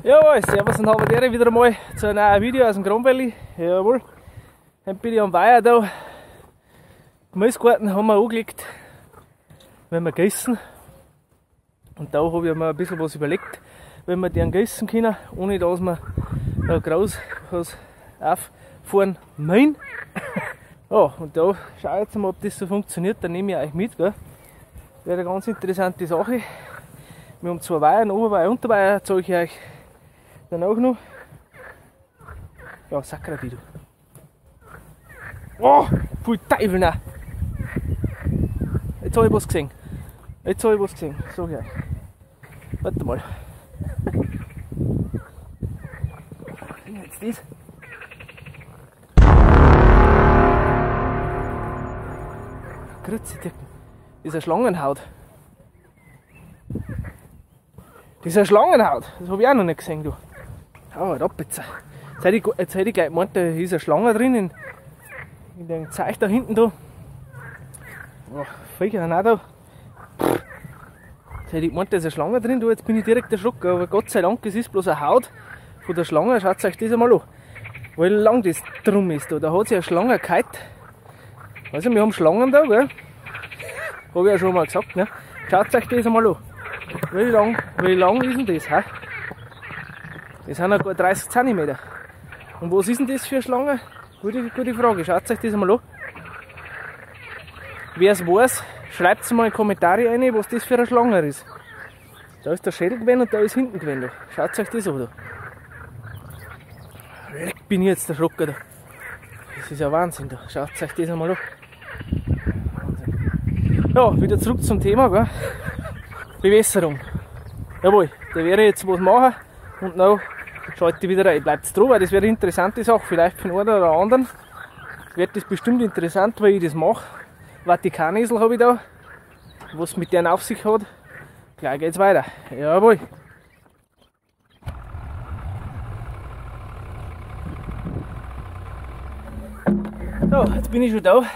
Jawohl, servus und hallo wieder einmal zu einem neuen Video aus dem Grand Valley. Jawohl, heute bin ich am Weiher da. Gemüsegarten haben wir angelegt, wenn wir gießen. Und da habe ich mir ein bisschen was überlegt, wenn wir den gießen können, ohne dass wir da groß was auffahren müssen. Ja, und da schau ich jetzt mal, ob das so funktioniert, dann nehme ich euch mit. Gell? Wäre eine ganz interessante Sache. Wir haben zwei Weihern, Oberweiher und Unterweiher, zeige ich euch dann auch noch. Ja, Sakra Video. Oh, voll Teufel nein. Jetzt habe ich was gesehen. Sag ich euch. Warte mal. Jetzt das. Grüezi, das ist eine Schlangenhaut. Das ist eine Schlangenhaut. Das habe ich auch noch nicht gesehen, du. Hau halt ab jetzt. Jetzt hätte ich gleich gemeint, da ist eine Schlange drin in dem Zeug da hinten da. Oh, Viecher sind auch da. Jetzt hätte ich gemeint, da ist eine Schlange drin, du. Jetzt bin ich direkt erschrocken. Aber Gott sei Dank, es ist bloß eine Haut von der Schlange. Schaut euch das einmal an. Wie lang das drum ist. Da hat sich eine Schlange gehalten. Also wir haben Schlangen da, gell? Habe ich ja schon mal gesagt, ne? Schaut euch das einmal an. Wie lang ist denn das? He? Das sind ja gut 30 cm. Und was ist denn das für eine Schlange? Gute Frage. Schaut euch das einmal an. Wer es weiß, schreibt es mal in die Kommentare rein, was das für eine Schlange ist. Da ist der Schädel gewesen und da ist hinten gewesen. Schaut euch das an. Da. Leck, bin ich jetzt erschrocken. Da. Das ist ja Wahnsinn. Da. Schaut euch das einmal an. Ja, wieder zurück zum Thema. Gell? Bewässerung. Jawohl, da werde ich jetzt was machen und dann schalte ich wieder rein. Bleibt dran, weil das wäre eine interessante Sache, vielleicht für den einen oder anderen. Wird das bestimmt interessant, weil ich das mache. Vatikanesel habe ich da, was mit denen auf sich hat. Gleich geht's weiter. Jawohl. So, jetzt bin ich schon da.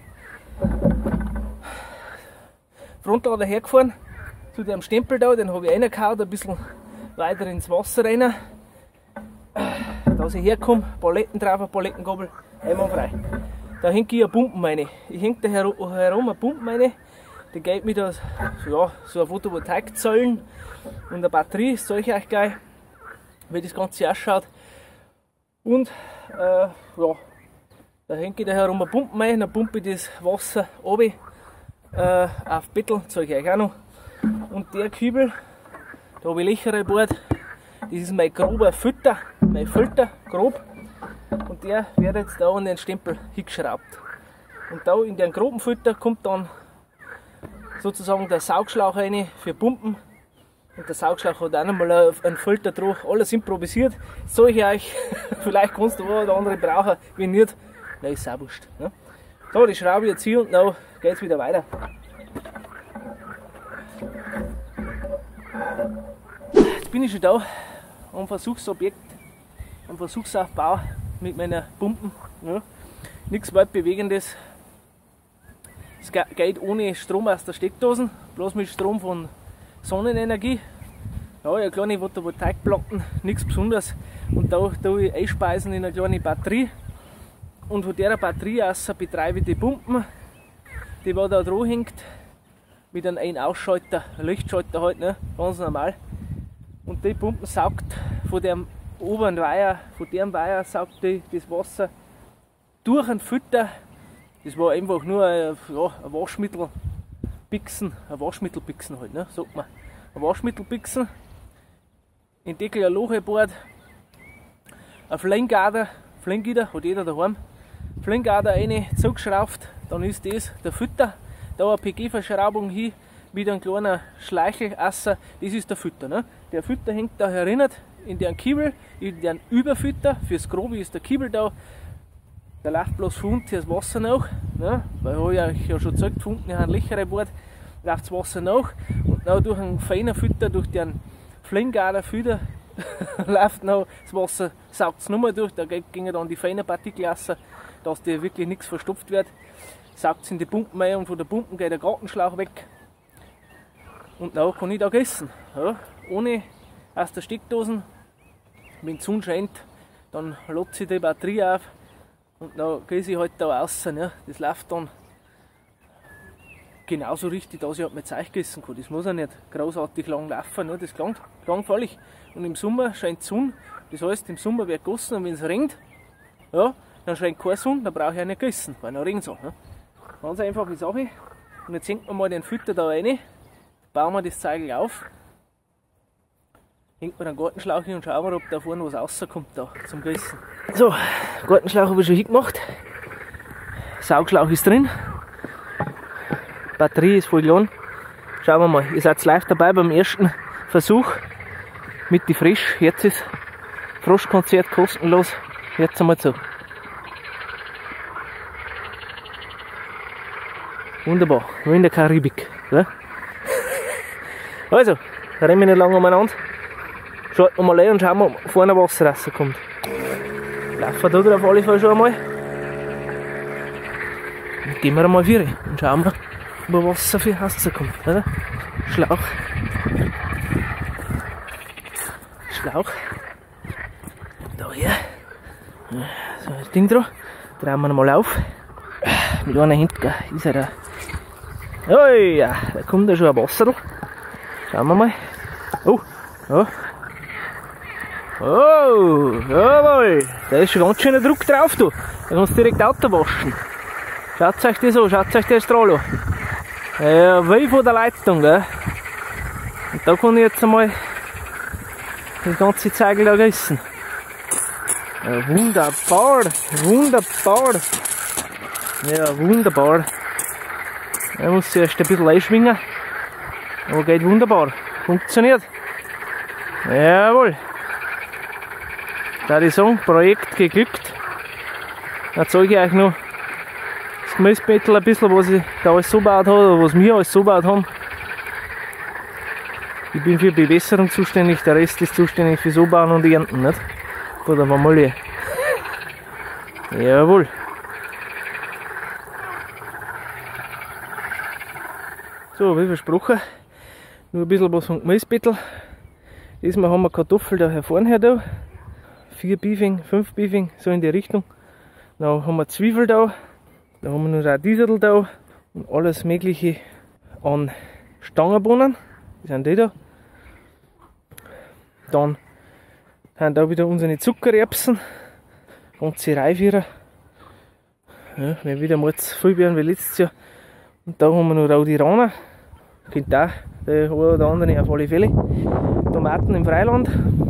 Frontlader hergefahren. Zu dem Stempel da, den habe ich reingehauen, ein bisschen weiter ins Wasser rein. Da ich herkomme, Paletten drauf, eine Palettengabel, einwandfrei. Da hänge ich eine Pumpen rein. Ich hänge da herum eine Pumpen rein, die geht mit so eine Photovoltaikzellen und eine Batterie, das zeige ich euch gleich, wie das Ganze ausschaut. Und ja, da hänge ich da herum eine Pumpen rein, dann pumpe ich das Wasser runter auf Bettel, zeige ich euch auch noch. Und der Kübel, da habe ich Löcher reinbohrt, das ist mein grober Filter, grob. Und der wird jetzt da an den Stempel hingeschraubt. Und da in den groben Filter kommt dann sozusagen der Saugschlauch rein für Pumpen. Und der Saugschlauch hat auch nochmal einen Filter drauf, alles improvisiert. Soll ich euch, vielleicht kannst du einen oder andere brauchen, wenn nicht, dann ist es auch wurscht. Ne? So, die schraube ich jetzt hier und dann geht es wieder weiter. Jetzt bin ich schon da am Versuchsobjekt, am Versuchsaufbau mit meiner Pumpen. Ja. Nichts Weltbewegendes. Es geht ohne Strom aus der Steckdose, bloß mit Strom von Sonnenenergie. Ja, eine kleine Photovoltaikplatten, nichts Besonderes. Und da tue ich einspeisen in eine kleine Batterie. Und von der Batterie aus betreibe ich die Pumpen, die da dran hängt, mit einem Ein-Ausschalter, Lichtschalter halt, ne? Ganz normal. Und die Pumpen saugt von dem oberen Weiher, saugt die das Wasser durch einen Filter. Das war einfach nur ein Waschmittelpixen, halt, ne? Sagt man. Ein Waschmittelpixen, in den Deckel ein Loch gebohrt, ein Flamegader, hat jeder daheim, Flamegader rein, zugeschraubt, dann ist das der Filter. Da eine PG-Verschraubung hin mit einem kleinen Schleichelesser, das ist der Filter. Ne? Der Filter hängt da erinnert in den Kiebel, in den Überfilter, fürs Grobe ist der Kiebel da. Der läuft bloß von unten das Wasser nach, ne? Weil habe ich euch ja schon gezeigt, von unten ich habe Löcher reinbohrt, läuft das Wasser nach und dann durch einen feinen Filter, durch den Flamegader Filter läuft noch das Wasser, saugt es nochmal durch, da gingen dann die feinen Partikel raus, dass dir wirklich nichts verstopft wird. Saugt es in die Pumpen rein und von der Pumpen geht der Gartenschlauch weg. Und dann kann ich da gießen. Ja, ohne aus der Steckdose wenn die Sonne scheint, dann lädt sich die Batterie auf und dann gehe ich halt da raus. Ne? Das läuft dann genauso richtig, dass ich halt mit Zeug gießen kann. Das muss ja nicht großartig lang laufen, ne? Das klang völlig. Und im Sommer scheint die Sonne, das heißt, im Sommer wird gegossen und wenn es regnet, ja, dann scheint keine Sonne, dann brauche ich auch nicht gießen, weil dann regnet es auch. Ne? Ganz einfache Sache. Und jetzt hängt man mal den Filter da rein, bauen wir das Zeug auf, hängt man den Gartenschlauch hin und schauen wir, ob da vorne was rauskommt da zum Gießen. So, Gartenschlauch habe ich schon hingemacht, Saugschlauch ist drin, Batterie ist voll geladen. Schauen wir mal, ihr seid live dabei beim ersten Versuch mit die Frisch. Jetzt ist Froschkonzert kostenlos. Jetzt einmal zu. Wunderbar, wie in der Karibik. Ja? Also, da rennen wir nicht lange umeinander. Schalten wir mal ein und schauen wir, ob vorne Wasser rauskommt. Laufen wir da auf alle Fälle schon einmal. Und gehen wir einmal wieder und schauen wir, wo Wasser für rauskommt. Oder? Schlauch. Schlauch. Da hier. So das Ding drauf. Drehen wir mal auf. Mit einer Hand ist er da. Oh ja, da kommt ja schon ein Wasser. Schauen wir mal. Oh, ja. Oh, jawohl. Da ist schon ganz schöner Druck drauf, du. Da kannst du direkt Auto waschen. Schaut euch das an, schaut euch das Strahl an. Ja, wie von der Leitung, gell. Und da kann ich jetzt einmal das ganze Zeug da gießen. Ja, wunderbar, wunderbar. Ja, wunderbar. Da muss ich erst ein bisschen einschwingen. Aber geht wunderbar. Funktioniert. Jawohl. Da ich sagen, Projekt geglückt. Dann zeige ich euch noch das Gemüsebeetel ein bisschen, was ich da alles so gebaut habe, oder was wir alles so gebaut haben. Ich bin für Bewässerung zuständig, der Rest ist zuständig für so bauen und ernten, nicht? Oder mal hier. Jawohl. So, wie versprochen, nur ein bisschen was vom Gemüsebeetel. Diesmal haben wir Kartoffeln da vorne her da. 4 Beefing, 5 Beefing, so in die Richtung. Dann haben wir Zwiebel da. Dann haben wir noch Radieserl da. Und alles mögliche an Stangenbohnen. Die sind die da. Dann haben da wieder unsere Zuckererbsen. Ganze Reifvierer. Ja, wenn wieder mal zu viel werden wie letztes Jahr. Und da haben wir noch Raudiraner. Kennt auch der eine oder andere auf alle Fälle. Tomaten im Freiland.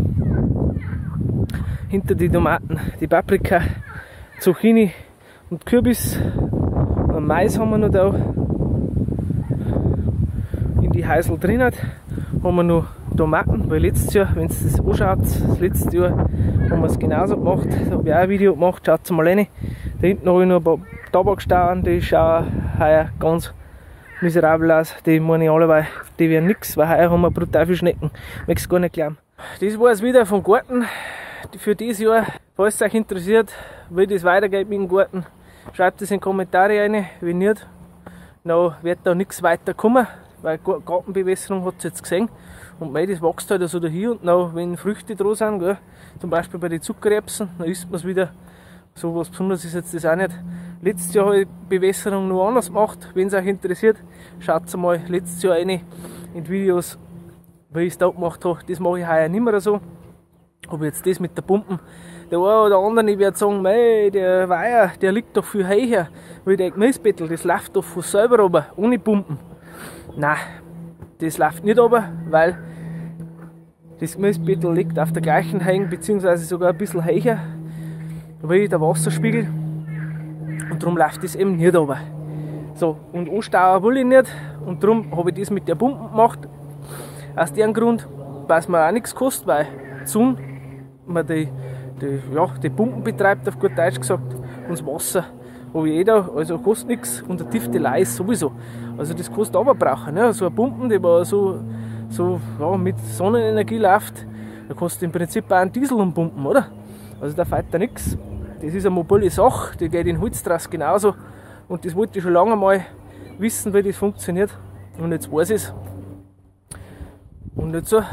Hinter die Tomaten die Paprika, Zucchini und Kürbis. Und Mais haben wir noch da. In die Häusl drin haben wir noch Tomaten, weil letztes Jahr, wenn ihr das anschaut, das letzte Jahr haben wir es genauso gemacht. Da habe ich auch ein Video gemacht, schaut mal rein. Da hinten habe ich noch ein paar Tabakstauen, die schauen heuer ganz miserabel aus. Die meine ich alle, weil die wären nichts, weil heuer haben wir brutal viele Schnecken. Ich möchte es gar nicht glauben. Das war es wieder vom Garten für dieses Jahr. Falls es euch interessiert, wie das weitergeht mit dem Garten, schreibt es in die Kommentare rein. Wenn nicht, dann wird da nichts weiter kommen, weil Gartenbewässerung hat es jetzt gesehen. Und das wächst halt also da hier und dann, wenn Früchte dran sind, gell, zum Beispiel bei den Zuckererbsen, dann isst man es wieder. So was Besonderes ist jetzt das auch nicht. Letztes Jahr habe ich die Bewässerung noch anders gemacht. Wenn es euch interessiert, schaut mal letztes Jahr rein in die Videos, wie ich es da gemacht habe. Das mache ich heuer nicht mehr so. Aber jetzt das mit der Pumpen, der eine oder andere, ich werde sagen, mei, der Weiher, der liegt doch viel höher, weil der Gemüsebeetel, das läuft doch von selber runter, ohne Pumpen. Nein, das läuft nicht runter, weil das Gemüsebeetel liegt auf der gleichen Höhe, beziehungsweise sogar ein bisschen höher, wie der Wasserspiegel. Und darum läuft das eben nicht runter. So, und anstauen will ich nicht, und darum habe ich das mit der Pumpe gemacht. Aus dem Grund, weil es mir auch nichts kostet, weil die Sonne man die Pumpen betreibt, auf gut Deutsch gesagt, und das Wasser habe ich da, also kostet nichts, und der Tiftelei ist sowieso. Also das kostet aber brauchen. Ne? So eine Pumpen, die aber so ja, mit Sonnenenergie läuft, da kostet im Prinzip auch einen Diesel umpumpen, oder? Also da fällt da nichts. Das ist eine mobile Sache, die geht in Holztrass genauso. Und das wollte ich schon lange mal wissen, wie das funktioniert. Und jetzt weiß ich es. Und jetzt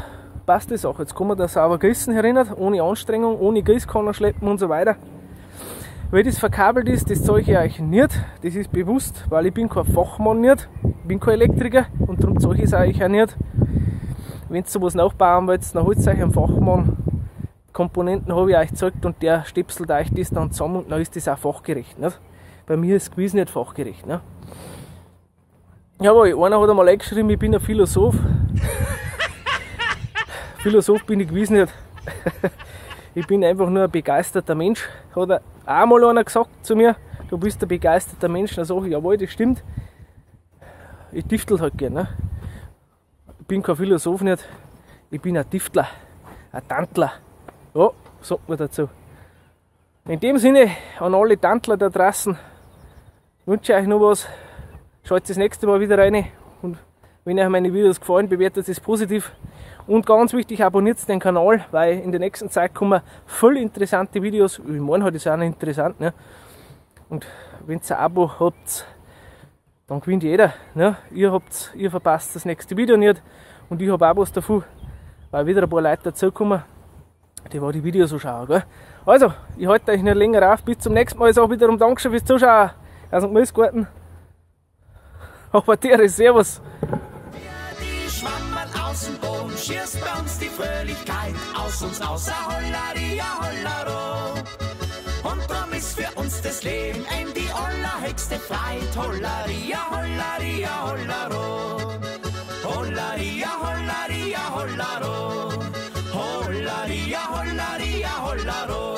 passt die Sache. Jetzt kann man da sauber gießen herinnen, ohne Anstrengung, ohne Gießkanne schleppen und so weiter. Weil das verkabelt ist, das zeige ich euch nicht. Das ist bewusst, weil ich bin kein Fachmann nicht. Ich bin kein Elektriker und darum zeige ich es euch auch nicht. Wenn ihr sowas nachbauen wollt, dann holt euch einen Fachmann. Komponenten habe ich euch gezeigt und der stöpselt euch das dann zusammen und dann ist das auch fachgerecht. Nicht? Bei mir ist Quiz nicht fachgerecht. Nicht? Jawohl, einer hat einmal eingeschrieben, ich bin ein Philosoph. Philosoph bin ich gewiss nicht. Ich bin einfach nur ein begeisterter Mensch. Hat auch einmal einer gesagt zu mir, du bist ein begeisterter Mensch. Dann sage ich, jawohl, das stimmt. Ich tüftel halt gerne. Ne? Ich bin kein Philosoph nicht. Ich bin ein Tüftler, ein Tantler. Ja, sagt man dazu. In dem Sinne, an alle Tantler da draußen, wünsche ich euch noch was. Schaut das nächste Mal wieder rein. Und wenn euch meine Videos gefallen, bewertet es positiv. Und ganz wichtig, abonniert den Kanal, weil in der nächsten Zeit kommen voll interessante Videos. Ich meine, halt ist auch noch interessant. Ne? Und wenn ihr ein Abo habt, dann gewinnt jeder. Ne? Ihr verpasst das nächste Video nicht. Und ich habe auch was davon, weil wieder ein paar Leute dazukommen, die die Videos so schauen. Gell? Also, ich halte euch nicht länger auf. Bis zum nächsten Mal. Ich sage wiederum Dankeschön fürs Zuschauen. Also, Gemüsegarten. Aber der ist Servus. Außenboden schießt bei uns die Fröhlichkeit aus uns außer Hollaria Hollaro. Und drum ist für uns das Leben die allerhöchste Freit. Hollaria Hollaria Hollaro. Hollaria Hollaria Hollaro. Hollaria Hollaria Hollaro.